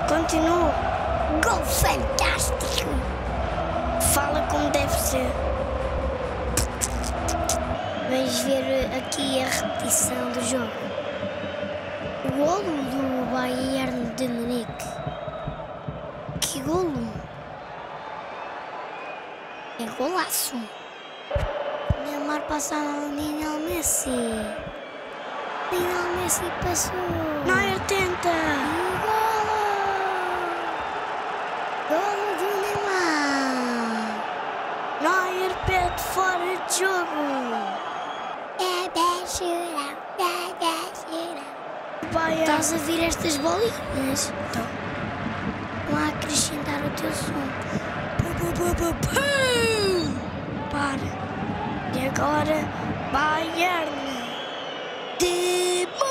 Continua. Gol fantástico. Fala como deve ser. Vamos ver aqui a repetição do jogo. O golo do Bayern de Munique. Que golo! É golaço! Neymar passa a Lionel Messi. Lionel Messi passou. Neuer tenta. E golo! Golo do Neymar. Neuer pede fora de jogo. Estás a ouvir estas bolinhas? Então, vão acrescentar o teu som. Para. E agora, Bayern de Munique.